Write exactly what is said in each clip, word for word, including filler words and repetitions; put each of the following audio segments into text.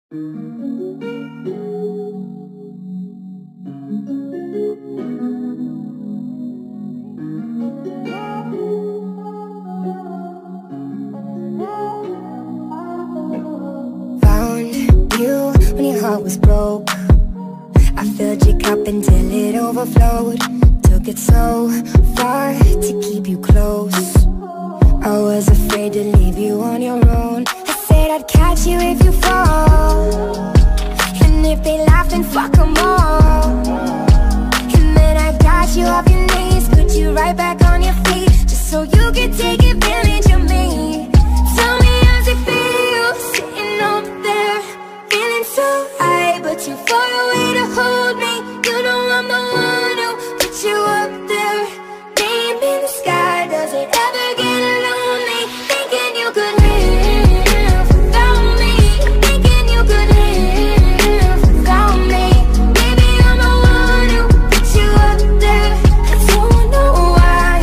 Found you when your heart was broke. I filled your cup until it overflowed. Took it so far to keep you close. I was afraid to leave you on your own. I said I'd catch you if you fall, and if they laugh then fuck them all. And then I got you off your knees, put you right back on your feet, just so you could take advantage of me. Tell me how's it feel, sitting up there, feeling so high, but too far away to hold me. You know I'm the one who put you up there, name in the sky. Does it ever get lonely, thinking you could live without me, thinking you could live without me? Baby, I'm the one who put you up there. I don't know why,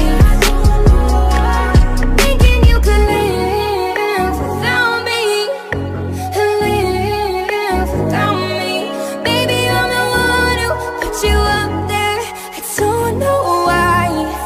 thinking you could live without me, live without me. Baby, I'm the one who put you up there. I don't know why.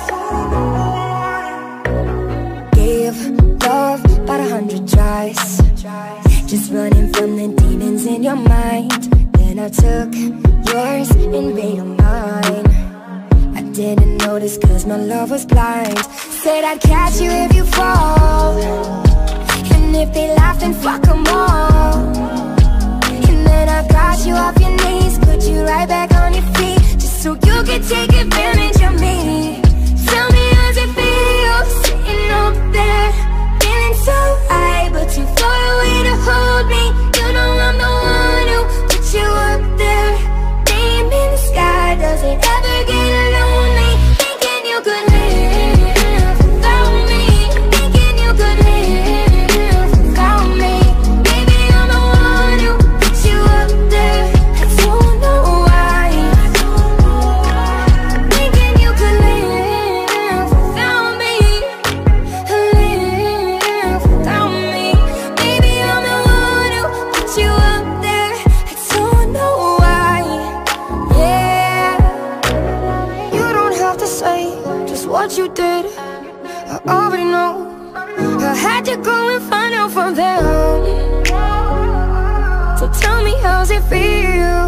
Gave love about a hundred tries, just running from the demons in your mind. Then I took yours and made them mine. I didn't notice cause my love was blind. Said I'd catch you if you fall, and if they laugh then fuck them all. And then I got you off your knees, put you right back on your feet, just so you could take advantage of me. Tell me how's it feel, sitting up there, feeling so high, but too far away to hold me. You know I'm the one who put you up there, name in the sky. Does it ever get lonely, thinking you could live without me, thinking you could live without me? Baby, I'm the one who put you up there. I don't know why, thinking you could live without me, live without me. Baby, I'm the one who put you up there. I don't know why, yeah. You don't have to say just what you did, I already know. I had to go and find out from them. So tell me how's it feel,